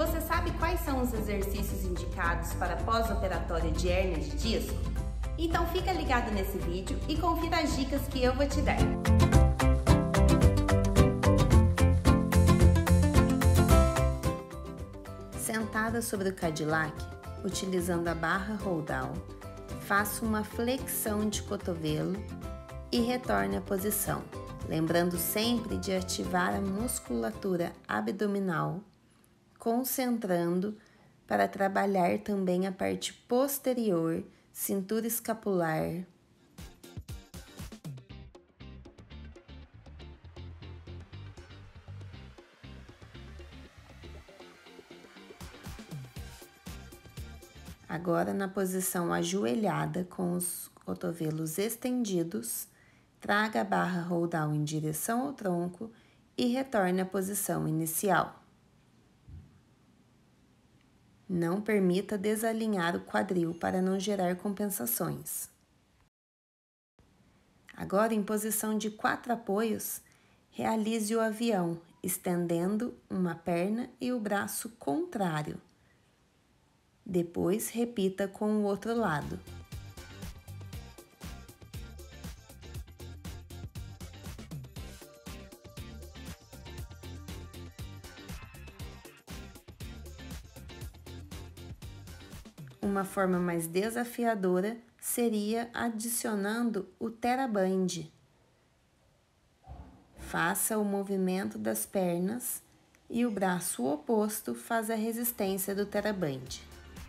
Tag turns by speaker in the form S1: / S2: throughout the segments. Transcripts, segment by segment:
S1: Você sabe quais são os exercícios indicados para pós-operatório de hérnia de disco? Então fica ligado nesse vídeo e confira as dicas que eu vou te dar. Sentada sobre o Cadillac, utilizando a barra roll down, faça uma flexão de cotovelo e retorne à posição, lembrando sempre de ativar a musculatura abdominal, concentrando para trabalhar também a parte posterior, cintura escapular. Agora, na posição ajoelhada, com os cotovelos estendidos, traga a barra roll down em direção ao tronco e retorne à posição inicial. Não permita desalinhar o quadril para não gerar compensações. Agora, em posição de 4 apoios, realize o avião, estendendo uma perna e o braço contrário. Depois, repita com o outro lado. Uma forma mais desafiadora seria adicionando o TheraBand. Faça o movimento das pernas e o braço oposto faz a resistência do TheraBand.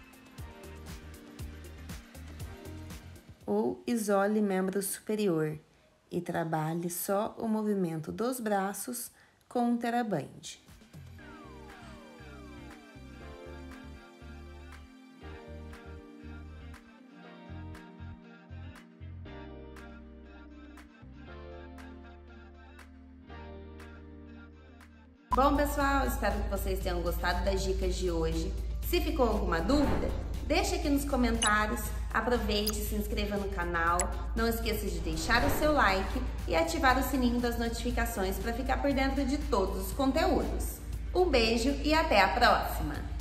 S1: Ou isole membro superior e trabalhe só o movimento dos braços com o TheraBand. Bom, pessoal, espero que vocês tenham gostado das dicas de hoje. Se ficou alguma dúvida, deixa aqui nos comentários, aproveite e se inscreva no canal, não esqueça de deixar o seu like e ativar o sininho das notificações para ficar por dentro de todos os conteúdos. Um beijo e até a próxima!